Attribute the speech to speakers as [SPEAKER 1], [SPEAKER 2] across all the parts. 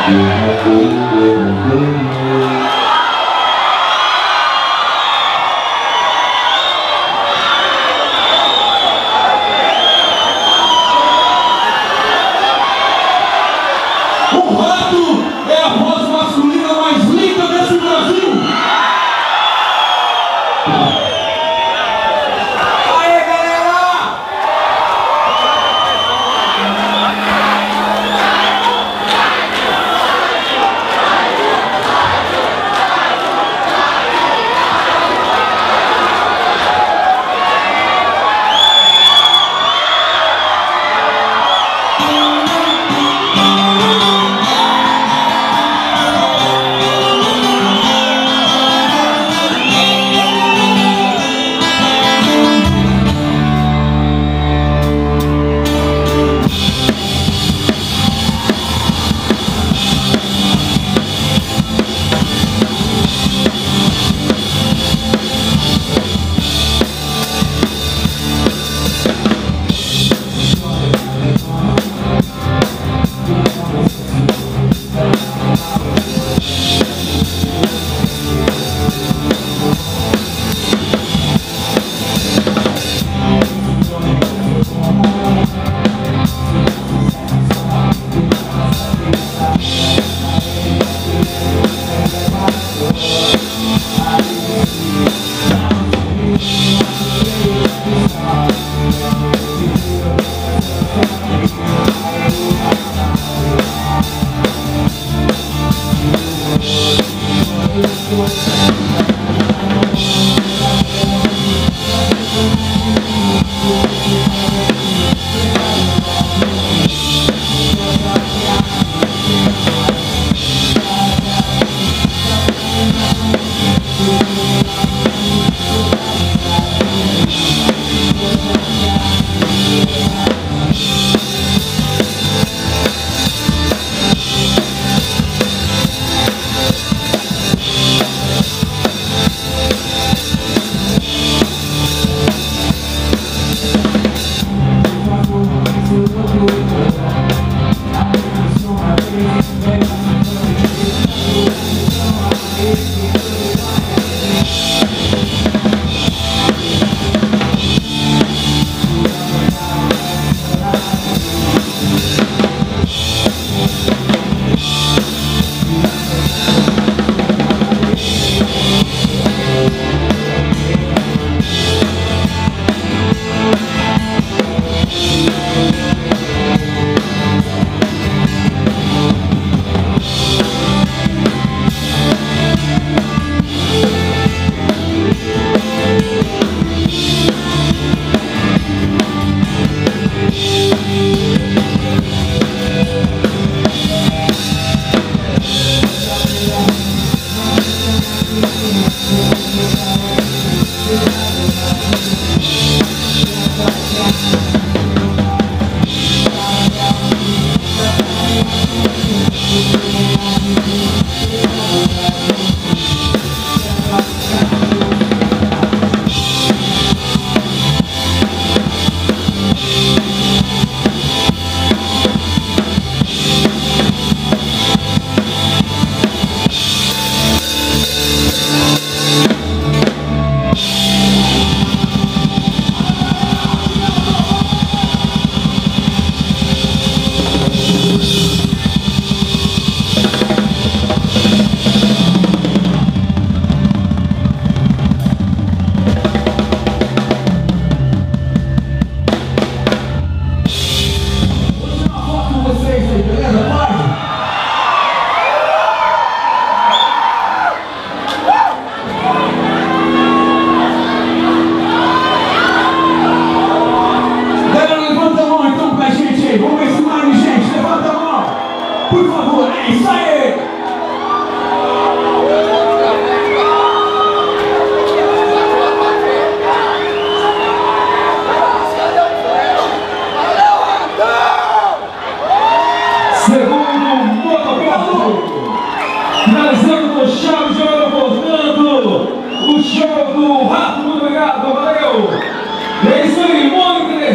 [SPEAKER 1] O rato é a voz masculina mais linda desse Brasil. Aê, galera!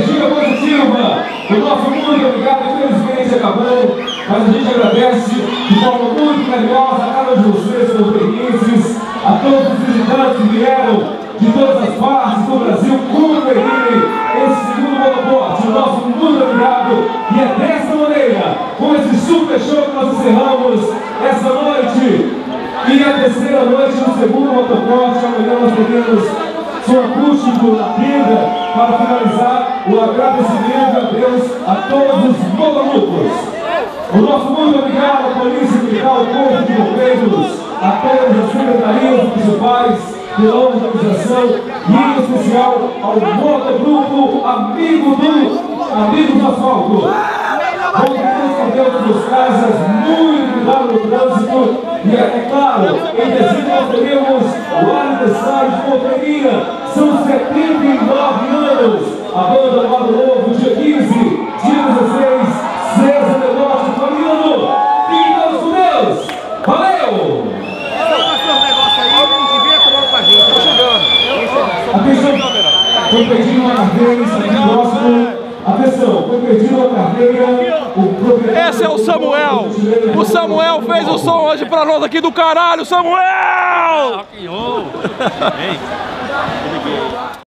[SPEAKER 2] O nosso muito obrigado, infelizmente acabou, mas a gente agradece.
[SPEAKER 1] de forma muito carinhosa a cada um de vocês, cooperenses, a todos os visitantes que vieram de todas as partes do Brasil conferirem esse segundo motoporte. O nosso muito obrigado. E é dessa maneira, com esse super show que nós encerramos essa noite. E a terceira noite do segundo motoporte. Amanhã nós teremos som acústico na tenda para finalizar o agradecimento a Deus a todos os motomucos. O nosso muito obrigado à Polícia Militar, ao Corpo de Bombeiros, a todas as secretarias municipais pela organização e em especial ao Motogrupo Amigos do Asfalto. Voltemos com Deus nas suas casas, muito cuidado no trânsito e é claro, em dezembro nós teremos o aniversário de Monteria, são 79 anos, a banda Lado Novo, dia 15, dia 16, César Negócio, Fabiano, fiquem todos com Deus, valeu! Atenção, foi pedido uma carteira, isso aqui próximo. Atenção, foi pedido uma carteira.
[SPEAKER 2] Esse é o Samuel. O Samuel fez o som hoje pra nós aqui do caralho, Samuel!